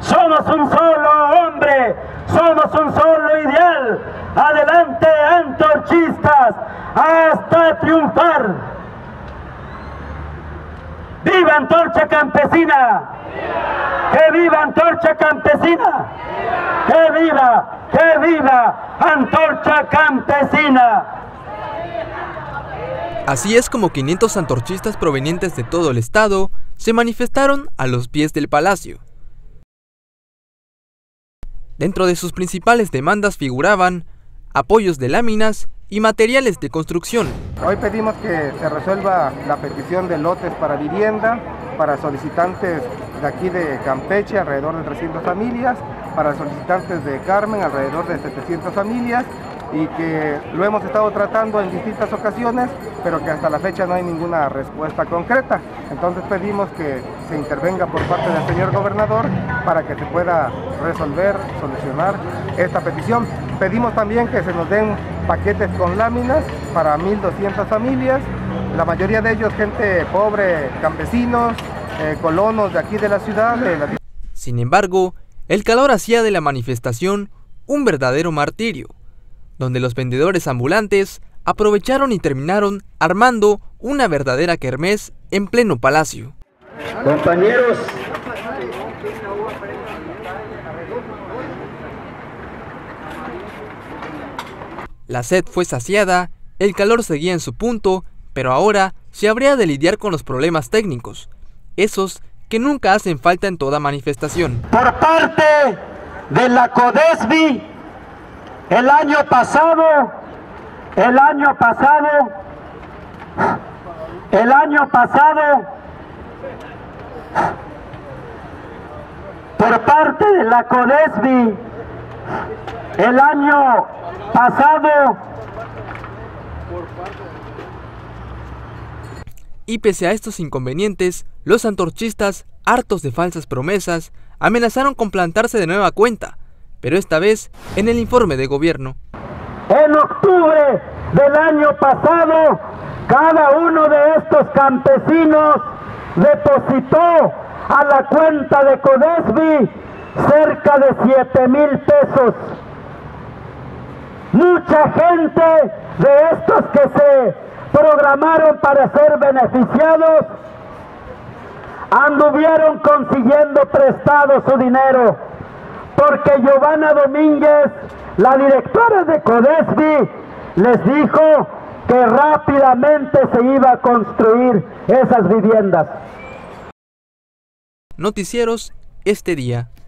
Somos un solo hombre, somos un solo ideal. Adelante, antorchistas, hasta triunfar. ¡Viva Antorcha Campesina! ¡Que viva Antorcha Campesina! ¡Que viva Antorcha Campesina! Así es como 500 antorchistas provenientes de todo el estado se manifestaron a los pies del palacio. Dentro de sus principales demandas figuraban apoyos de láminas y materiales de construcción. Hoy pedimos que se resuelva la petición de lotes para vivienda, para solicitantes de aquí de Campeche, alrededor de 300 familias, para solicitantes de Carmen, alrededor de 700 familias, y que lo hemos estado tratando en distintas ocasiones, pero que hasta la fecha no hay ninguna respuesta concreta. Entonces pedimos que se intervenga por parte del señor gobernador para que se pueda resolver, solucionar esta petición. Pedimos también que se nos den paquetes con láminas para 1.200 familias, la mayoría de ellos gente pobre, campesinos, colonos de aquí de la ciudad. Sin embargo, el calor hacía de la manifestación un verdadero martirio, donde los vendedores ambulantes aprovecharon y terminaron armando una verdadera kermés en pleno palacio. Compañeros, la sed fue saciada, el calor seguía en su punto, pero ahora se habría de lidiar con los problemas técnicos, esos que nunca hacen falta en toda manifestación. por parte de la CODESBI, el año pasado, por parte de la CODESBI, el año pasado, y pese a estos inconvenientes, los antorchistas, hartos de falsas promesas, amenazaron con plantarse de nueva cuenta, pero esta vez en el informe de gobierno. en octubre del año pasado, cada uno de estos campesinos depositó a la cuenta de CODESBI cerca de 7,000 pesos. Mucha gente de estos que se programaron para ser beneficiados anduvieron consiguiendo prestado su dinero, porque Giovanna Domínguez, la directora de CODESBI, les dijo que rápidamente se iba a construir esas viviendas. Noticieros Este Día.